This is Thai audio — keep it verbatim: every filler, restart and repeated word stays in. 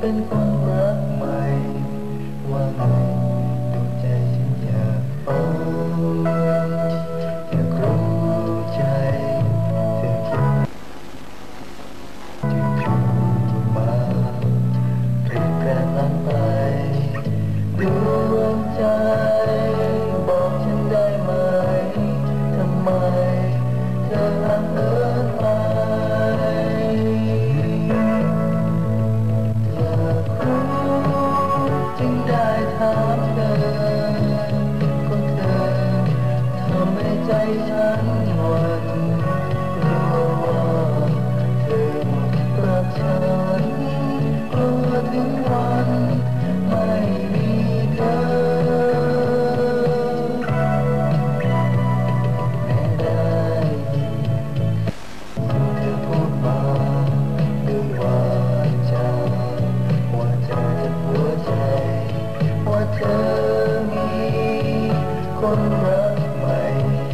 เป็นคนรักใหม่ว่าไงดูใจฉันอยากฟังอยากรู้ใจเธอคิดจู่ๆมาเปลี่ยนแปลงหลังไปดวงใจบอกฉันได้ไหมทำไมเธอห่างเหินไปจึงได้ถามเธอก็เธอทำให้ใจฉันหวั่นกลัวว่าเธอรักฉันกลัวถึงวันไม่มีเธอแม้ได้ยินเธอพูดมาด้วยวาจาว่าเธอจะหัวใจว่าเธอมีคนรักใหม่